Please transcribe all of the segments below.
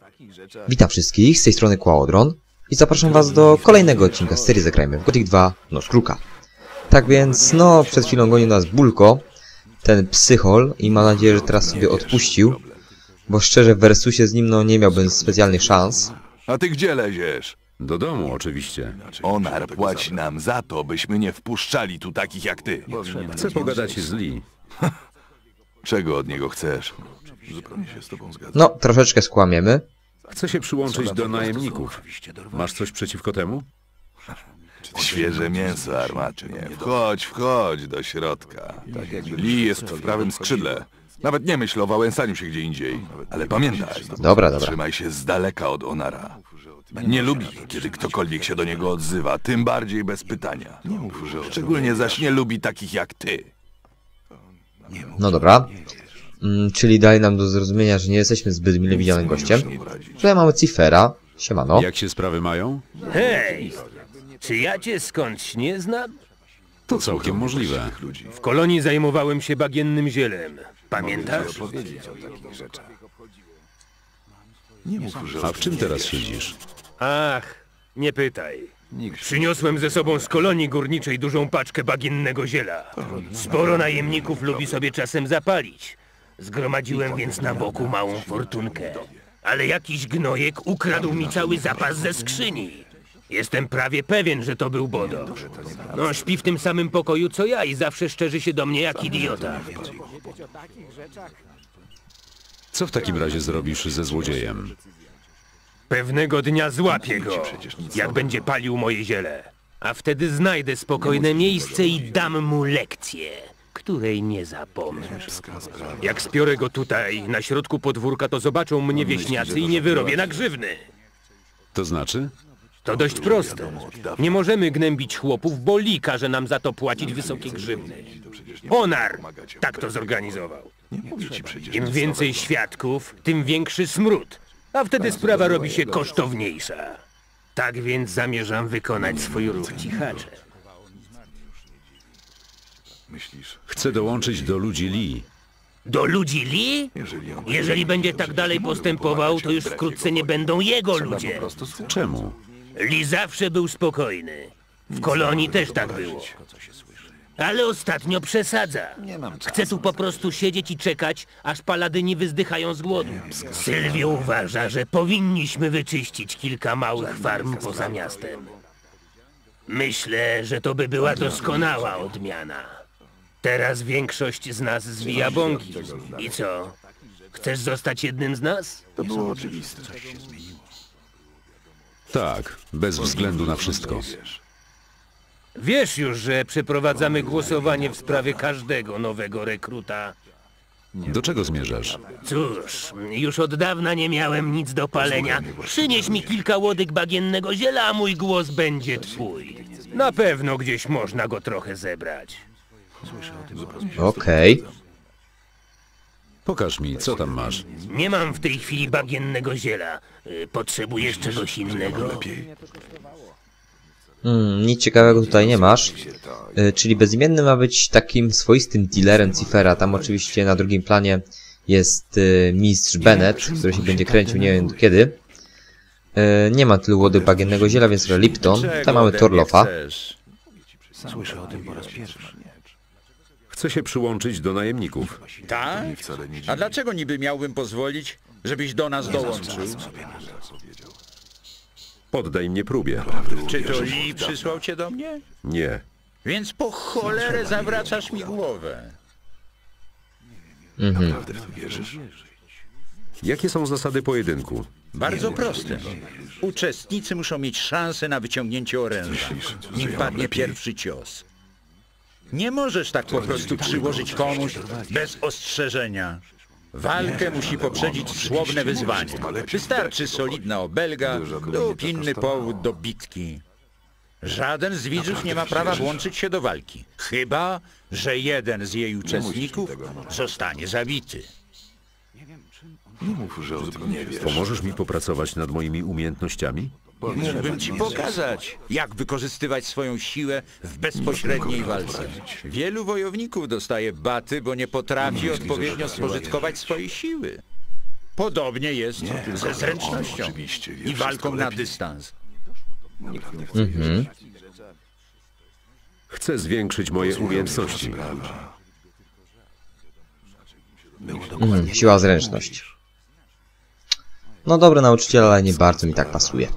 Witam wszystkich, z tej strony Quaodron i zapraszam was do kolejnego odcinka z serii Zagrajmy w Gothic 2 Noc Kruka. Tak więc, no, przed chwilą gonił nas Bulko, ten psychol, i mam nadzieję, że teraz sobie odpuścił, bo szczerze w versusie z nim no nie miałbym specjalnych szans. A ty gdzie leziesz? Do domu oczywiście. Onar płaci nam za to, byśmy nie wpuszczali tu takich jak ty. Chcę pogadać z Lee. Czego od niego chcesz? Zupełnie się z tobą zgadzam. No, troszeczkę skłamiemy. Chcę się przyłączyć do najemników. Masz coś przeciwko temu? Świeże mięso armatnie. Wchodź do środka. Lee jest w prawym skrzydle. Nawet nie myśl o wałęsaniu się gdzie indziej. Ale pamiętaj, Dobra. trzymaj się z daleka od Onara. Nie lubi, kiedy ktokolwiek się do niego odzywa, tym bardziej bez pytania. Szczególnie zaś nie lubi takich jak ty. No dobra. Czyli dali nam do zrozumienia, że nie jesteśmy zbyt mile widzianym gościem. Tutaj mamy Cifera. Siemano. Jak się sprawy mają? Hej! Czy ja cię skądś nie znam? To całkiem możliwe. W kolonii zajmowałem się bagiennym zielem. Pamiętasz? A w czym teraz siedzisz? Ach, nie pytaj. Przyniosłem ze sobą z kolonii górniczej dużą paczkę bagiennego ziela. Sporo najemników lubi sobie czasem zapalić. Zgromadziłem więc na boku małą fortunkę. Ale jakiś gnojek ukradł mi cały zapas ze skrzyni. Jestem prawie pewien, że to był Bodo. No, śpi w tym samym pokoju co ja i zawsze szczerzy się do mnie jak idiota. Co w takim razie zrobisz ze złodziejem? Pewnego dnia złapię go, jak będzie palił moje ziele. A wtedy znajdę spokojne miejsce i dam mu lekcję, której nie zapomnę. Jak spiorę go tutaj, na środku podwórka, to zobaczą mnie wieśniacy i nie wyrobię na grzywny. To znaczy? To dość proste. Nie możemy gnębić chłopów, bo Lee każe nam za to płacić wysokie grzywny. Onar tak to zorganizował. Im więcej świadków, tym większy smród. A wtedy sprawa robi się kosztowniejsza. Tak więc zamierzam wykonać swój ruch cichacze. Chcę dołączyć do ludzi Lee. Do ludzi Lee? Jeżeli będzie tak dalej postępował, to już wkrótce nie będą jego ludzie. Czemu? Lee zawsze był spokojny. W kolonii też tak było. Ale ostatnio przesadza. Chce tu po prostu siedzieć i czekać, aż paladyni wyzdychają z głodu. Sylwio uważa, że powinniśmy wyczyścić kilka małych farm poza miastem. Myślę, że to by była doskonała odmiana. Teraz większość z nas zwija bąki. I co? Chcesz zostać jednym z nas? To było oczywiste. Tak, bez względu na wszystko. Wiesz już, że przeprowadzamy głosowanie w sprawie każdego nowego rekruta. Do czego zmierzasz? Cóż, już od dawna nie miałem nic do palenia. Przynieś mi kilka łodyg bagiennego ziela, a mój głos będzie twój. Na pewno gdzieś można go trochę zebrać. Okej. Pokaż mi, co tam masz. Nie mam w tej chwili bagiennego ziela. Potrzebujesz czegoś innego? Nic ciekawego tutaj nie masz. Czyli bezimienny ma być takim swoistym dealerem Cifera. Tam oczywiście na drugim planie jest mistrz Bennett, który się będzie kręcił nie wiem kiedy. Nie ma tylu łody bagiennego ziela, więc Lipton. Tam mamy Torlofa. Słyszę o tym po raz pierwszy. Chcę się przyłączyć do najemników. Tak? A dlaczego niby miałbym pozwolić, żebyś do nas dołączył? Poddaj mnie próbie. Czy to Lee przysłał cię do mnie? Nie. Więc po cholerę zawracasz mi głowę. Jakie są zasady pojedynku? Bardzo proste. Uczestnicy muszą mieć szansę na wyciągnięcie oręża, nim padnie pierwszy cios. Nie możesz tak po prostu przyłożyć komuś bez ostrzeżenia. Walkę musi poprzedzić słowne wyzwanie. Wystarczy solidna obelga lub inny powód do bitki. Żaden z widzów nie ma prawa włączyć się do walki, chyba że jeden z jej uczestników zostanie zabity. Pomożesz mi popracować nad moimi umiejętnościami? Mógłbym ci pokazać, jak wykorzystywać swoją siłę w bezpośredniej walce. Wielu wojowników dostaje baty, bo nie potrafi odpowiednio spożytkować swojej siły. Podobnie jest ze zręcznością oczywiście wie i walką wszystko na lepiej. dystans. Chcę zwiększyć moje umiejętności. Siła, zręczność. No dobry nauczyciel, ale nie bardzo mi tak pasuje.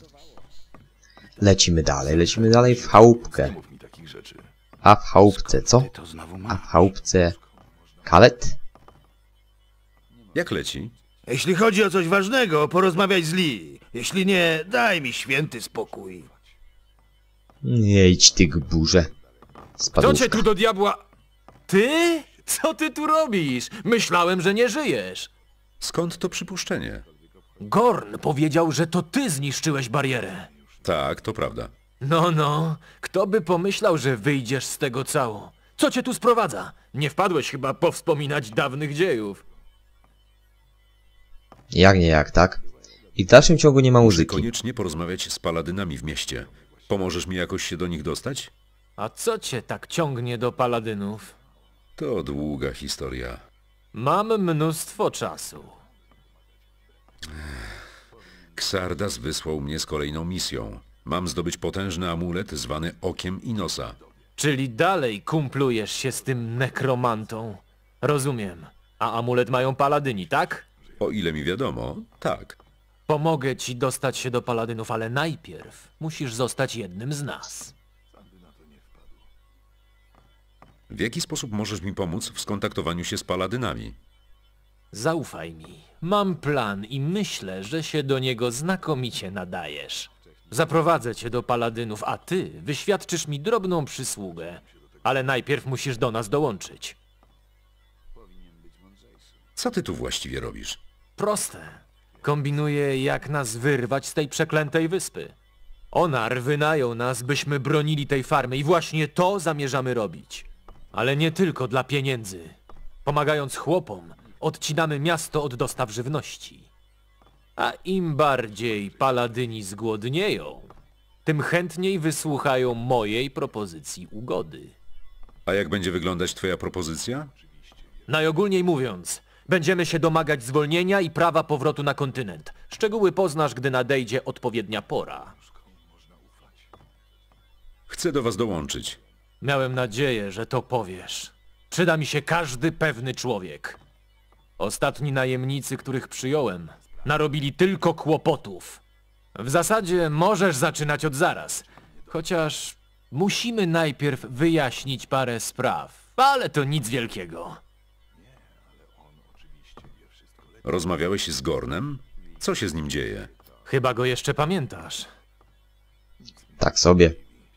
Lecimy dalej w chałupkę. Mów mi takich rzeczy. A w chałupce co? A w chałupce... Kalet? Jak leci? Jeśli chodzi o coś ważnego, porozmawiaj z Lee. Jeśli nie, daj mi święty spokój. Nie idź ty gburze. Kto Spadłówka. cię tu do diabła... Ty? Co ty tu robisz? Myślałem, że nie żyjesz. Skąd to przypuszczenie? Gorn powiedział, że to ty zniszczyłeś barierę. Tak, to prawda. No, kto by pomyślał, że wyjdziesz z tego cało? Co cię tu sprowadza? Nie wpadłeś chyba powspominać dawnych dziejów. Jak nie jak, tak? I w dalszym ciągu nie ma Muszę muzyki. koniecznie porozmawiać z paladynami w mieście. Pomożesz mi jakoś się do nich dostać? A co cię tak ciągnie do paladynów? To długa historia. Mam mnóstwo czasu. Xardas wysłał mnie z kolejną misją. Mam zdobyć potężny amulet zwany Okiem Inosa. Czyli dalej kumplujesz się z tym nekromantą. Rozumiem. A amulet mają paladyni, tak? O ile mi wiadomo, tak. Pomogę ci dostać się do paladynów, ale najpierw musisz zostać jednym z nas. W jaki sposób możesz mi pomóc w skontaktowaniu się z paladynami? Zaufaj mi. Mam plan i myślę, że się do niego znakomicie nadajesz. Zaprowadzę cię do paladynów, a ty wyświadczysz mi drobną przysługę. Ale najpierw musisz do nas dołączyć. Co ty tu właściwie robisz? Proste. Kombinuję, jak nas wyrwać z tej przeklętej wyspy. Onar wynajął nas, byśmy bronili tej farmy i właśnie to zamierzamy robić. Ale nie tylko dla pieniędzy. Pomagając chłopom, odcinamy miasto od dostaw żywności. A im bardziej paladyni zgłodnieją, tym chętniej wysłuchają mojej propozycji ugody. A jak będzie wyglądać twoja propozycja? Najogólniej mówiąc, będziemy się domagać zwolnienia i prawa powrotu na kontynent. Szczegóły poznasz, gdy nadejdzie odpowiednia pora. Chcę do was dołączyć. Miałem nadzieję, że to powiesz. Przyda mi się każdy pewny człowiek. Ostatni najemnicy, których przyjąłem, narobili tylko kłopotów. W zasadzie możesz zaczynać od zaraz. Chociaż musimy najpierw wyjaśnić parę spraw. Ale to nic wielkiego. Rozmawiałeś z Gornem? Co się z nim dzieje? Chyba go jeszcze pamiętasz. Tak sobie.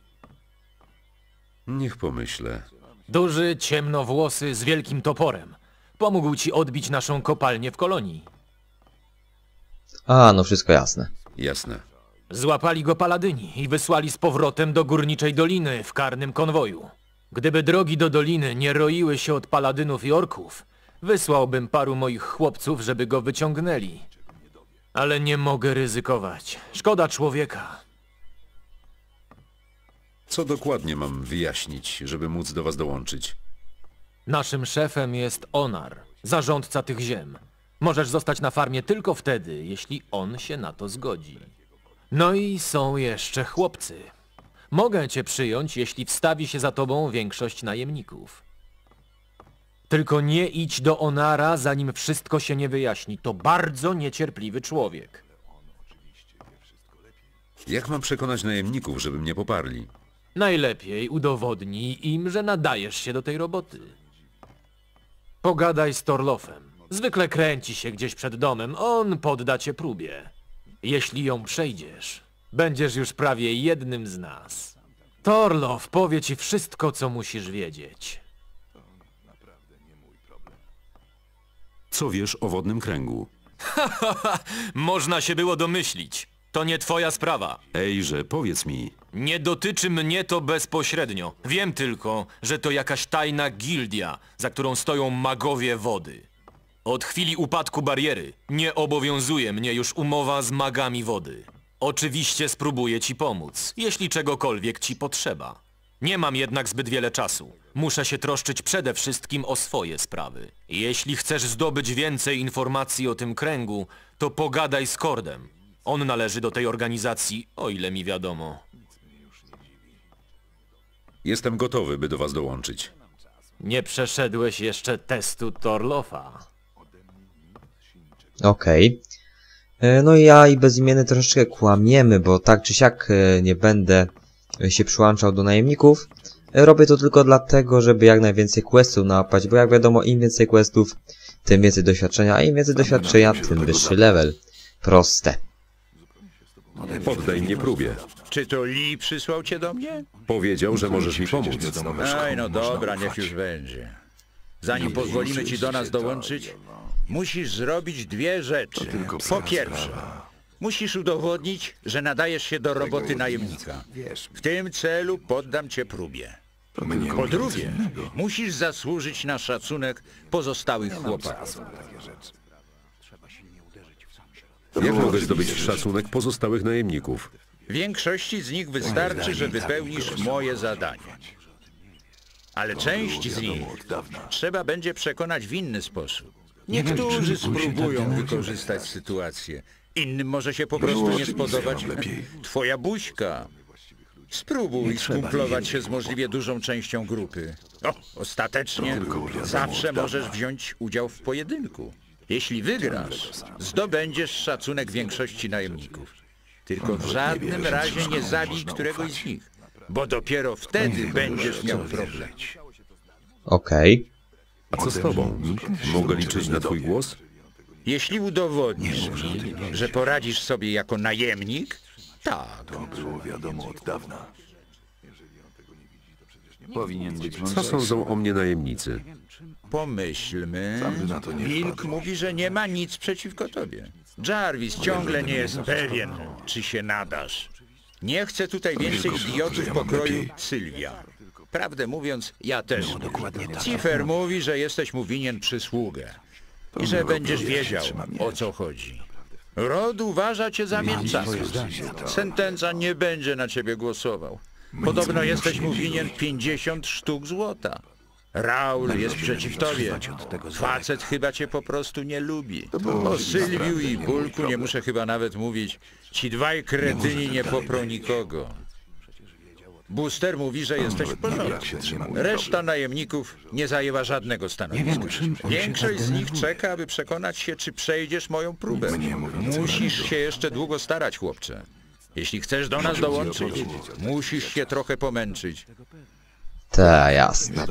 Niech pomyślę. Duży, ciemnowłosy, z wielkim toporem. Pomógł ci odbić naszą kopalnię w kolonii. A, no wszystko jasne. Jasne. Złapali go paladyni i wysłali z powrotem do Górniczej Doliny w karnym konwoju. Gdyby drogi do doliny nie roiły się od paladynów i orków, wysłałbym paru moich chłopców, żeby go wyciągnęli. Ale nie mogę ryzykować. Szkoda człowieka. Co dokładnie mam wyjaśnić, żeby móc do was dołączyć? Naszym szefem jest Onar, zarządca tych ziem. Możesz zostać na farmie tylko wtedy, jeśli on się na to zgodzi. No i są jeszcze chłopcy. Mogę cię przyjąć, jeśli wstawi się za tobą większość najemników. Tylko nie idź do Onara, zanim wszystko się nie wyjaśni. To bardzo niecierpliwy człowiek. Jak mam przekonać najemników, żeby mnie poparli? Najlepiej udowodnij im, że nadajesz się do tej roboty. Pogadaj z Torlofem. Zwykle kręci się gdzieś przed domem. On podda cię próbie. Jeśli ją przejdziesz, będziesz już prawie jednym z nas. Torlof powie ci wszystko, co musisz wiedzieć. Co wiesz o wodnym kręgu? Można się było domyślić. To nie twoja sprawa. Ejże, powiedz mi. Nie dotyczy mnie to bezpośrednio. Wiem tylko, że to jakaś tajna gildia, za którą stoją magowie wody. Od chwili upadku bariery nie obowiązuje mnie już umowa z magami wody. Oczywiście spróbuję ci pomóc, jeśli czegokolwiek ci potrzeba. Nie mam jednak zbyt wiele czasu. muszę się troszczyć przede wszystkim o swoje sprawy. Jeśli chcesz zdobyć więcej informacji o tym kręgu, to pogadaj z Kordem. On należy do tej organizacji, o ile mi wiadomo. Jestem gotowy, by do was dołączyć. Nie przeszedłeś jeszcze testu Torlofa. Okej. No i ja i bezimienny troszeczkę kłamiemy, bo tak czy siak nie będę się przyłączał do najemników. Robię to tylko dlatego, żeby jak najwięcej questów nałapać, bo jak wiadomo, im więcej questów, tym więcej doświadczenia, a im więcej doświadczenia, tym wyższy level. Proste. Poddaj mnie próbie. Czy to Lee przysłał cię do mnie? Powiedział, że możesz mi pomóc. Ej, no dobra, niech już będzie. Zanim pozwolimy ci do nas dołączyć, musisz zrobić dwie rzeczy. Po pierwsze, musisz udowodnić, że nadajesz się do roboty najemnika. W tym celu poddam cię próbie. Po drugie, musisz zasłużyć na szacunek pozostałych chłopaków. Jak mogę zdobyć szacunek pozostałych najemników? Większości z nich wystarczy, że wypełnisz moje zadanie. Ale część z nich trzeba będzie przekonać w inny sposób. Niektórzy spróbują wykorzystać sytuację. Innym może się po prostu nie spodobać twoja buźka. Spróbuj skumplować się z możliwie dużą częścią grupy. Ostatecznie zawsze możesz wziąć udział w pojedynku. Jeśli wygrasz, zdobędziesz szacunek większości najemników. Tylko w żadnym razie nie zabij któregoś z nich, bo dopiero wtedy będziesz miał problem. Okej. A co z tobą? Mogę liczyć na twój głos? Jeśli udowodnisz mi, że poradzisz sobie jako najemnik, tak. Co sądzą o mnie najemnicy? Pomyślmy. Wilk mówi, że nie ma nic przeciwko tobie. Jarvis ciągle nie jest pewien, czy się nadasz. Nie chcę tutaj więcej idiotów pokroju Sylwia. Prawdę mówiąc, ja też. Cipher mówi, że jesteś mu winien przysługę. I że będziesz wiedział, o co chodzi. Rod uważa cię za mięczaka. Sentenza nie będzie na ciebie głosował. Podobno jesteś mu winien 50 sztuk złota. Raul jest przeciw tobie. Facet chyba cię po prostu nie lubi. O Sylwiu i Bulku nie muszę chyba nawet mówić. Ci dwaj kretyni nie poprą nikogo. Booster mówi, że jesteś w porządku. Reszta najemników nie zajęła żadnego stanowiska. Większość z nich czeka, aby przekonać się, czy przejdziesz moją próbę. Musisz się jeszcze długo starać, chłopcze. Jeśli chcesz do nas dołączyć, musisz się trochę pomęczyć. Ta, jasne.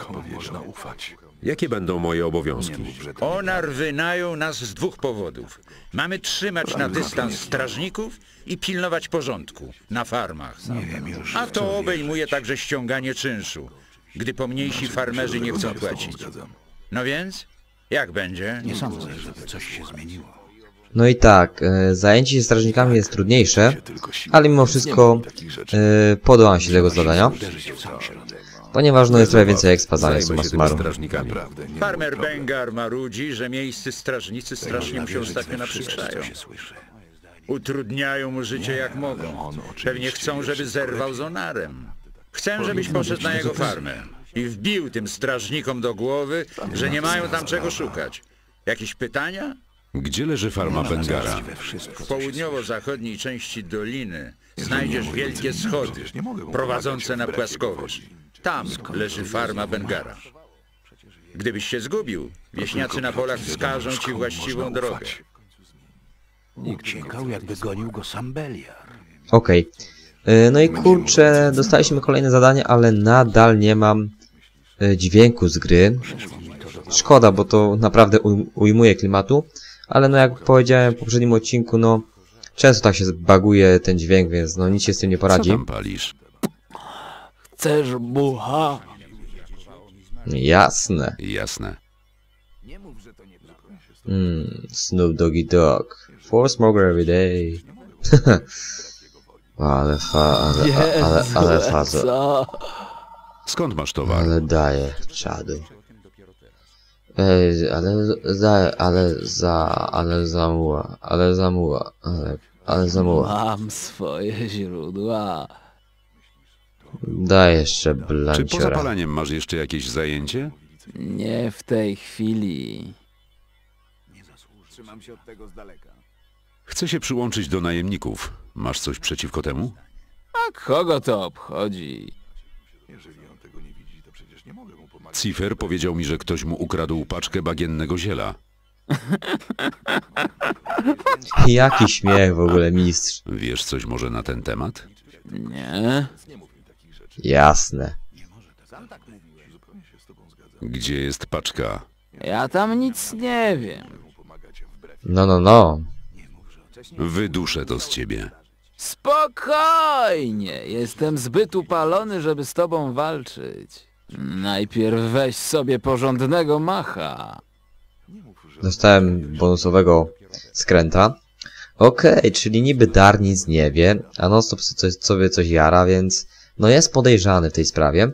Jakie będą moje obowiązki? Onar wynajął nas z dwóch powodów. Mamy trzymać na dystans strażników i pilnować porządku na farmach. A to obejmuje także ściąganie czynszu, gdy pomniejsi farmerzy nie chcą płacić. No więc, jak będzie? Nie sądzę, żeby coś się zmieniło. No i tak, zajęcie się strażnikami jest trudniejsze, ale mimo wszystko podołam się tego zadania, ponieważ no jest trochę więcej expa zamiast summa summarum. Strażnikami. Farmer Bengar marudzi, że miejscy strażnicy strasznie mu się ostatnio naprzykrzają. Utrudniają mu życie jak mogą. Pewnie chcą, żeby zerwał z Onarem. Chcę, żebyś poszedł na jego farmę i wbił tym strażnikom do głowy, że nie mają tam czego szukać. Jakieś pytania? Gdzie leży farma Bengara? W południowo-zachodniej części doliny znajdziesz wielkie schody prowadzące na płaskowyż. Tam leży farma Bengara. Gdybyś się zgubił, wieśniacy na polach wskażą ci właściwą drogę. Uciekał, jakby gonił go sam Beliar. Okej. No i kurczę, dostaliśmy kolejne zadanie, ale nadal nie mam dźwięku z gry. Szkoda, bo to naprawdę ujmuje klimatu. Ale no jak powiedziałem w poprzednim odcinku, no często tak się baguje ten dźwięk, więc no nic się z tym nie Co poradzi. tam palisz? Chcesz bucha? Jasne. Jasne. Snoop Doggy Dogg. For smoker every day. ale faza. Skąd masz towar? Ale daje czadu. Ale zamuła. Mam swoje źródła. Daj jeszcze Czy poza blanciora. palaniem masz jeszcze jakieś zajęcie? Nie w tej chwili. Chcę się przyłączyć do najemników. Masz coś przeciwko temu? A kogo to obchodzi? Cipher powiedział mi, że ktoś mu ukradł paczkę bagiennego ziela. Jaki śmiech w ogóle, mistrz. Wiesz coś może na ten temat? Nie. Jasne. Gdzie jest paczka? Ja tam nic nie wiem. No. Wyduszę to z ciebie. Spokojnie. Jestem zbyt upalony, żeby z tobą walczyć. Najpierw weź sobie porządnego macha. Dostałem bonusowego skręta. Okej, czyli niby Dar nic nie wie, a non-stop sobie coś jara, więc no jest podejrzany w tej sprawie.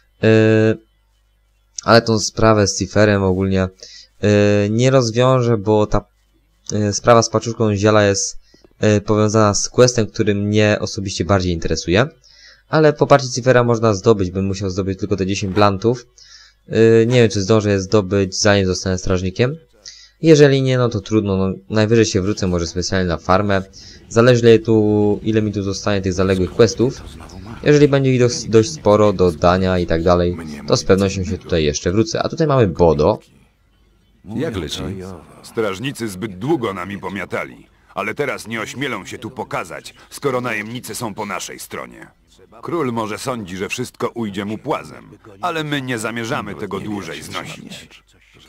Ale tą sprawę z Cipherem ogólnie nie rozwiążę, bo ta sprawa z paczuszką ziela jest powiązana z questem, który mnie osobiście bardziej interesuje. Ale popatrzcie, Cifera można zdobyć, bym musiał zdobyć tylko te 10 blantów. Nie wiem, czy zdążę je zdobyć, zanim zostanę strażnikiem. Jeżeli nie, no to trudno, no, najwyżej się wrócę może specjalnie na farmę. Zależy ile mi tu zostanie tych zaległych questów. Jeżeli będzie ich dość sporo do dania i tak dalej, to z pewnością się tutaj jeszcze wrócę. A tutaj mamy Bodo. Jak leci? Strażnicy zbyt długo nami pomiatali, ale teraz nie ośmielą się tu pokazać, skoro najemnicy są po naszej stronie. Król może sądzi, że wszystko ujdzie mu płazem, ale my nie zamierzamy tego dłużej znosić.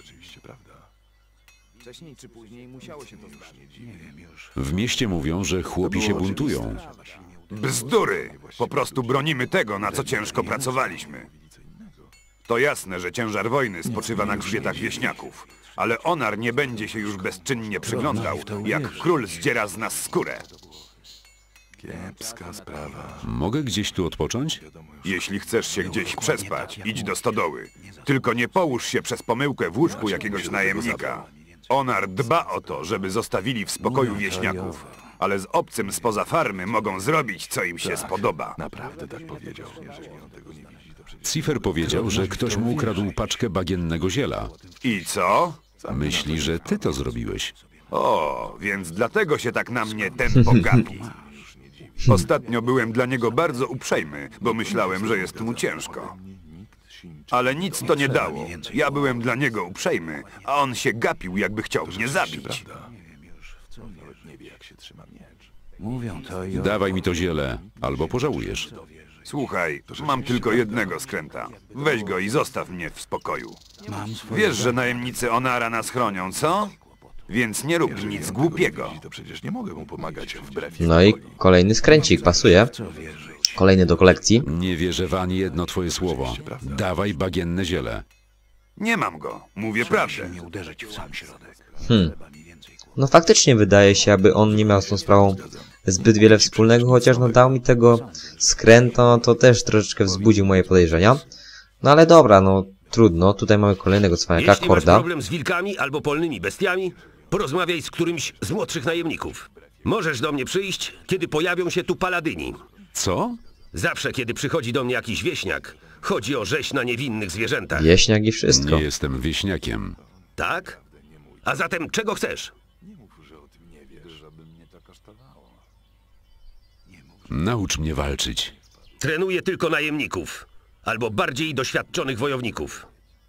W mieście mówią, że chłopi się buntują. Bzdury! Po prostu bronimy tego, na co ciężko pracowaliśmy. To jasne, że ciężar wojny spoczywa na grzbietach wieśniaków, ale Onar nie będzie się już bezczynnie przyglądał, jak król zdziera z nas skórę. Kiepska sprawa. Mogę gdzieś tu odpocząć? Jeśli chcesz się gdzieś przespać, idź do stodoły. Tylko nie połóż się przez pomyłkę w łóżku jakiegoś najemnika. Onar dba o to, żeby zostawili w spokoju wieśniaków, ale z obcym spoza farmy mogą zrobić, co im się spodoba. Naprawdę tak powiedział. Cipher powiedział, że ktoś mu ukradł paczkę bagiennego ziela. I co? Myśli, że ty to zrobiłeś. O, więc dlatego się tak na mnie ten pogapi. Ostatnio byłem dla niego bardzo uprzejmy, bo myślałem, że jest mu ciężko. Ale nic to nie dało. Ja byłem dla niego uprzejmy, a on się gapił, jakby chciał mnie zabić. Dawaj mi to ziele, albo pożałujesz. Słuchaj, mam tylko jednego skręta. Weź go i zostaw mnie w spokoju. Wiesz, że najemnicy Onara nas chronią, co? Więc nie rób nic głupiego. No i kolejny skręcik, pasuje. Kolejny do kolekcji. Nie wierzę w ani jedno twoje słowo. Dawaj bagienne ziele. Nie mam go. Mówię prawdę. No faktycznie wydaje się, aby on nie miał z tą sprawą zbyt wiele wspólnego, chociaż no dał mi tego skręta, no to też troszeczkę wzbudził moje podejrzenia. No ale dobra, no trudno. Tutaj mamy kolejnego cwaniaka, Jeśli masz Korda. problem z wilkami albo polnymi bestiami, porozmawiaj z którymś z młodszych najemników. Możesz do mnie przyjść, kiedy pojawią się tu paladyni. Co? Zawsze, kiedy przychodzi do mnie jakiś wieśniak, chodzi o rzeź na niewinnych zwierzętach. Wieśniak i wszystko. Nie jestem wieśniakiem. Tak? A zatem czego chcesz? Naucz mnie walczyć. Trenuję tylko najemników, albo bardziej doświadczonych wojowników.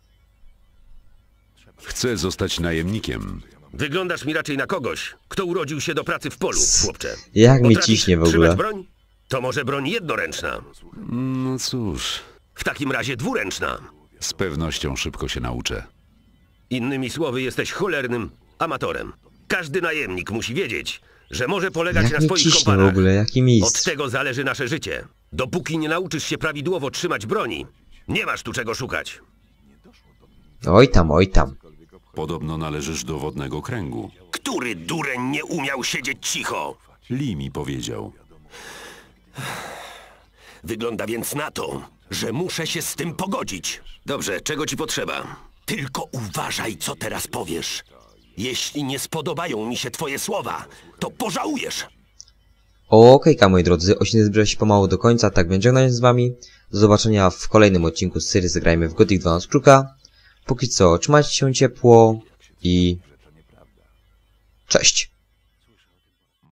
Chcę zostać najemnikiem. Wyglądasz mi raczej na kogoś, kto urodził się do pracy w polu, chłopcze. Jak mi Potrafisz ciśnie w trzymać ogóle. broń? To może broń jednoręczna. No cóż, W takim razie dwuręczna. z pewnością szybko się nauczę. Innymi słowy, jesteś cholernym amatorem. Każdy najemnik musi wiedzieć, że może polegać Jak na mi swoich ciśnie w kompanach. ogóle, jaki Od mistrz. tego zależy nasze życie. Dopóki nie nauczysz się prawidłowo trzymać broni, nie masz tu czego szukać. Oj tam, oj tam. Podobno należysz do wodnego kręgu. Który dureń nie umiał siedzieć cicho? Lee mi powiedział. Wygląda więc na to, że muszę się z tym pogodzić. Dobrze, czego ci potrzeba? Tylko uważaj, co teraz powiesz. Jeśli nie spodobają mi się twoje słowa, to pożałujesz. Okejka, moi drodzy, odcinek zbliża się pomału do końca, tak więc żegnam się z wami. Do zobaczenia w kolejnym odcinku z serii Zagrajmy w Gothic 2 na skróka. Póki co, trzymajcie się ciepło i cześć!